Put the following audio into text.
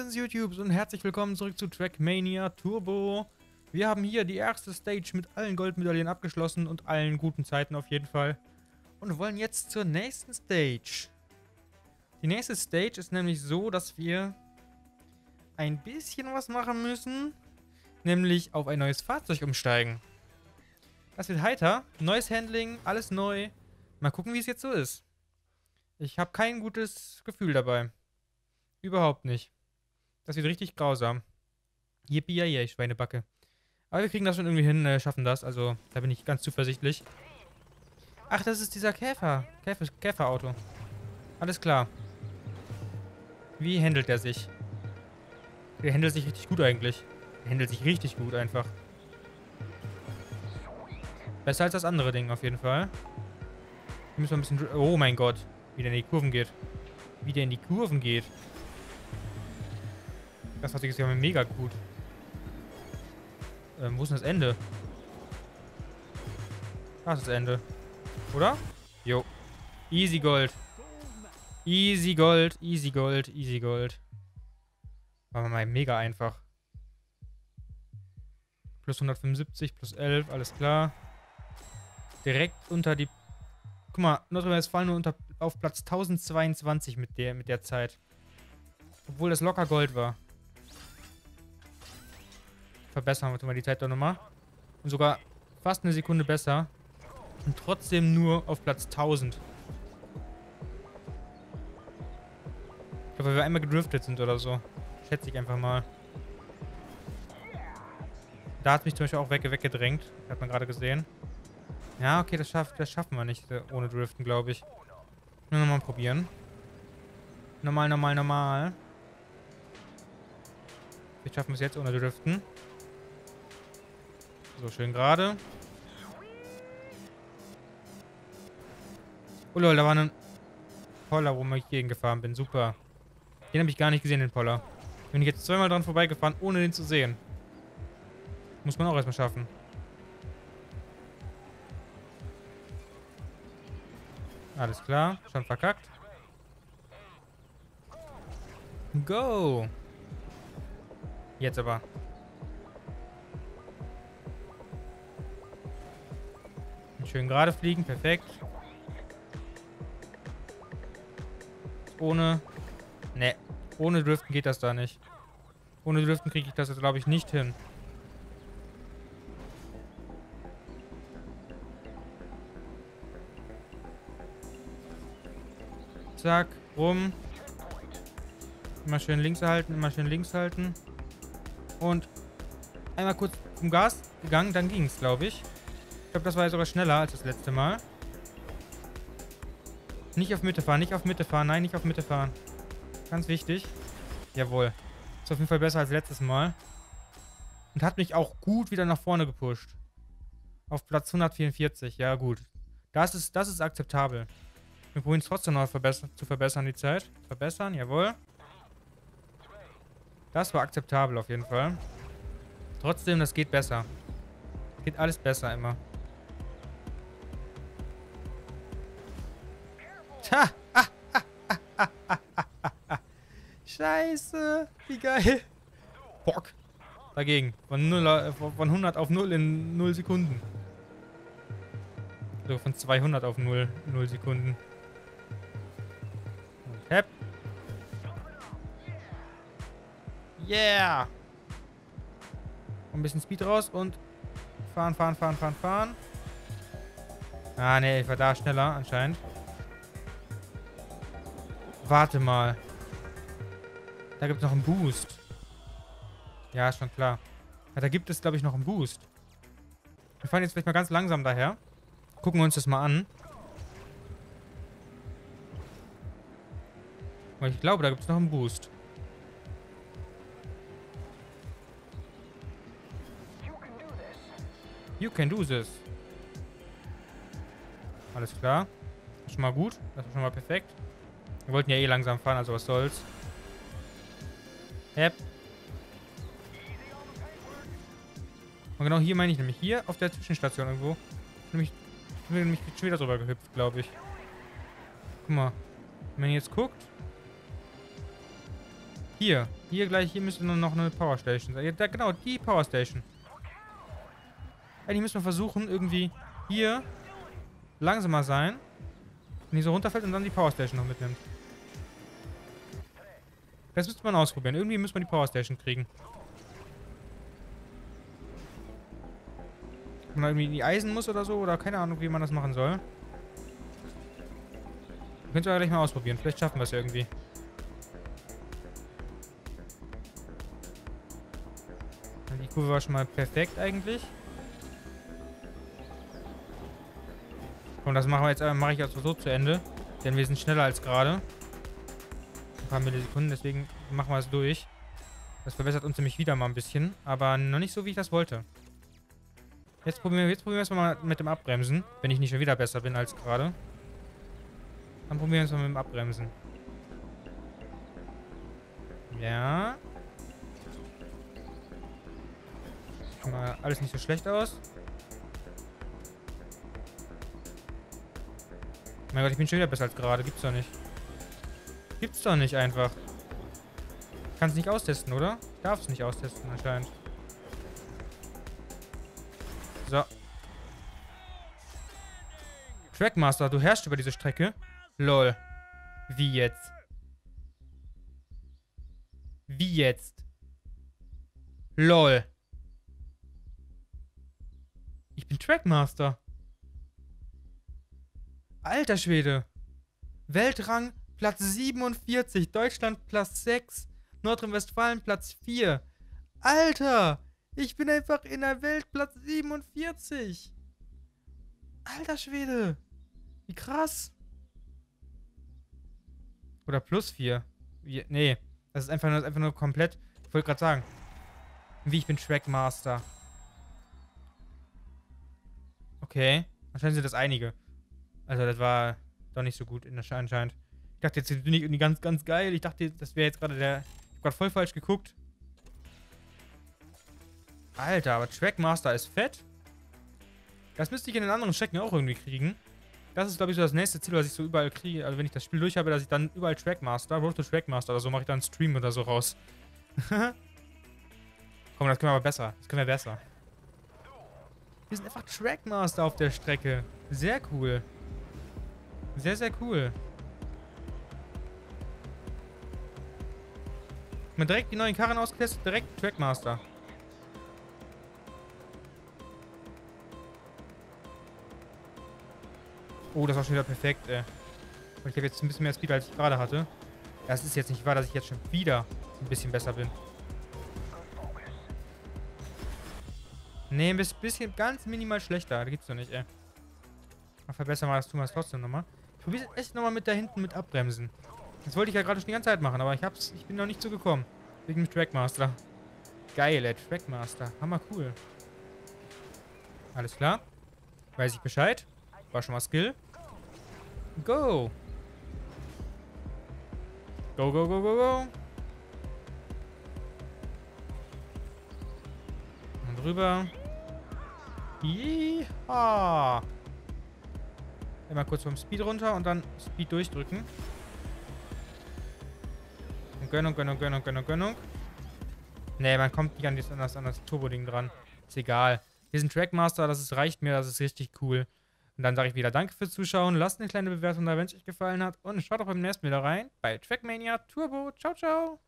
Hallöchen YouTube und herzlich willkommen zurück zu Trackmania Turbo. Wir haben hier die erste Stage mit allen Goldmedaillen abgeschlossen und allen guten Zeiten auf jeden Fall. Und wollen jetzt zur nächsten Stage. Die nächste Stage ist nämlich so, dass wir ein bisschen was machen müssen. Nämlich auf ein neues Fahrzeug umsteigen. Das wird heiter. Neues Handling, alles neu. Mal gucken, wie es jetzt so ist. Ich habe kein gutes Gefühl dabei. Überhaupt nicht. Das wird richtig grausam. Yippie, Schweinebacke. Aber wir kriegen das schon irgendwie hin, schaffen das. Also, da bin ich ganz zuversichtlich. Ach, das ist dieser Käferauto. Alles klar. Wie handelt er sich? Der handelt sich richtig gut eigentlich. Der handelt sich richtig gut einfach. Besser als das andere Ding auf jeden Fall. Hier müssen wir ein bisschen... Oh mein Gott. Wie der in die Kurven geht. Wie der in die Kurven geht. Das Fahrzeug ist ja mega gut. Wo ist denn das Ende? Da ist das Ende. Oder? Jo. Easy Gold. Easy Gold, easy Gold, easy Gold. War mal mega einfach. Plus 175, plus 11, alles klar. Direkt unter die... Guck mal, Nordrhein-Westfalen nur auf Platz 1022 mit der Zeit. Obwohl das locker Gold war. Verbessern wir die Zeit doch nochmal. Und sogar fast eine Sekunde besser. Und trotzdem nur auf Platz 1000. Ich glaube, weil wir einmal gedriftet sind oder so. Schätze ich einfach mal. Da hat mich zum Beispiel auch weggedrängt. Hat man gerade gesehen. Ja, okay, das schaffen wir nicht ohne Driften, glaube ich. Nur nochmal probieren. Normal. Wir schaffen es jetzt ohne Driften. So, schön gerade. Oh lol, da war ein Poller, wo ich gegen gefahren bin. Super. Den habe ich gar nicht gesehen, den Poller. Bin ich jetzt zweimal dran vorbeigefahren, ohne den zu sehen. Muss man auch erstmal schaffen. Alles klar, schon verkackt. Go! Jetzt aber. Schön gerade fliegen, perfekt. Ohne Driften geht das da nicht. Ohne Driften kriege ich das jetzt, glaube ich, nicht hin. Zack, rum. Immer schön links halten, immer schön links halten. Und einmal kurz vom Gas gegangen, dann ging es, glaube ich. Ich glaube, das war ja sogar schneller als das letzte Mal. Nicht auf Mitte fahren, nicht auf Mitte fahren. Nein, nicht auf Mitte fahren. Ganz wichtig. Jawohl. Ist auf jeden Fall besser als letztes Mal. Und hat mich auch gut wieder nach vorne gepusht. Auf Platz 144. Ja, gut. Das ist akzeptabel. Wir probieren es trotzdem noch zu verbessern, die Zeit. Verbessern, jawohl. Das war akzeptabel auf jeden Fall. Trotzdem, das geht besser. Geht alles besser immer. Tja! Scheiße! Wie geil! Bock! Dagegen. Von 100 auf 0 in 0 Sekunden. So, von 200 auf 0 Sekunden. Und hepp. Yeah! Ein bisschen Speed raus und fahren. Ah, ne, ich war da schneller anscheinend. Warte mal. Da gibt es noch einen Boost. Ja, ist schon klar. Ja, da gibt es, glaube ich, noch einen Boost. Wir fahren jetzt vielleicht mal ganz langsam daher. Gucken wir uns das mal an. Weil ich glaube, da gibt es noch einen Boost. You can do this. Alles klar. Das ist schon mal gut. Das ist schon mal perfekt. Wir wollten ja eh langsam fahren, also was soll's. Yep. Und genau hier meine ich nämlich. Hier auf der Zwischenstation irgendwo. Bin nämlich schon wieder drüber gehüpft, glaube ich. Guck mal. Wenn man jetzt guckt. Hier. Hier gleich, hier müsste nur noch eine Powerstation sein. Ja, da, genau, die Powerstation. Eigentlich müssen wir versuchen, irgendwie hier langsamer sein. Wenn die so runterfällt und dann die Powerstation noch mitnimmt. Das müsste man ausprobieren. Irgendwie müssen wir die Powerstation kriegen. Ob man da irgendwie in die Eisen muss oder so, oder keine Ahnung, wie man das machen soll. Könnt ihr ja gleich mal ausprobieren. Vielleicht schaffen wir es ja irgendwie. Die Kurve war schon mal perfekt eigentlich. Und das machen wir jetzt, mache ich also so zu Ende. Denn wir sind schneller als gerade. Ein paar Millisekunden, deswegen machen wir es durch. Das verbessert uns nämlich wieder mal ein bisschen. Aber noch nicht so, wie ich das wollte. Jetzt probieren wir es mal mit dem Abbremsen. Wenn ich nicht schon wieder besser bin als gerade. Dann probieren wir es mal mit dem Abbremsen. Ja. Sieht mal alles nicht so schlecht aus. Mein Gott, ich bin schon wieder besser als gerade. Gibt's doch nicht. Gibt's doch nicht einfach. Ich kann es nicht austesten, oder? Ich darf es nicht austesten, anscheinend. So. Trackmaster, du herrschst über diese Strecke. Lol. Wie jetzt? Wie jetzt? Lol. Ich bin Trackmaster. Alter Schwede. Weltrang Platz 47. Deutschland Platz 6. Nordrhein-Westfalen Platz 4. Alter. Ich bin einfach in der Welt Platz 47. Alter Schwede. Wie krass. Oder plus 4. Nee. Das ist einfach nur komplett. Ich wollte gerade sagen. Wie, ich bin Trackmaster. Okay. Anscheinend sind das einige. Also, das war doch nicht so gut anscheinend. Ich dachte, jetzt bin ich irgendwie ganz, ganz geil. Ich dachte, das wäre jetzt gerade der... Ich hab gerade voll falsch geguckt. Alter, aber Trackmaster ist fett. Das müsste ich in den anderen Strecken auch irgendwie kriegen. Das ist, glaube ich, so das nächste Ziel, was ich so überall kriege. Also, wenn ich das Spiel durch habe, dass ich dann überall Trackmaster, Road to Trackmaster oder so, mache ich dann einen Stream oder so raus. Komm, das können wir aber besser. Das können wir besser. Wir sind einfach Trackmaster auf der Strecke. Sehr cool. Sehr, sehr cool. Man direkt die neuen Karren ausgetestet, direkt Trackmaster. Oh, das war schon wieder perfekt, ey. Und ich habe jetzt ein bisschen mehr Speed, als ich gerade hatte. Das ist jetzt nicht wahr, dass ich jetzt schon wieder ein bisschen besser bin. Nee, ein bisschen ganz minimal schlechter. Da gibt's doch nicht, ey. Aber verbessern wir das, tun wir es trotzdem nochmal. Ich probiere es echt nochmal mit da hinten mit Abbremsen. Das wollte ich ja gerade schon die ganze Zeit machen, aber ich bin noch nicht zugekommen. Wegen dem Trackmaster. Geil, ey, Trackmaster. Hammer cool. Alles klar. Weiß ich Bescheid. War schon mal Skill. Go! Go, go, go, go, go! Und rüber. Yeehaw! Immer kurz vom Speed runter und dann Speed durchdrücken. Und Gönnung, Gönnung, Gönnung, Gönnung, Gönnung. Nee, man kommt nicht an das Turbo-Ding dran. Ist egal. Wir sind Trackmaster, reicht mir, das ist richtig cool. Und dann sage ich wieder Danke fürs Zuschauen. Lasst eine kleine Bewertung da, wenn es euch gefallen hat. Und schaut auch beim nächsten Mal wieder rein bei Trackmania Turbo. Ciao, ciao.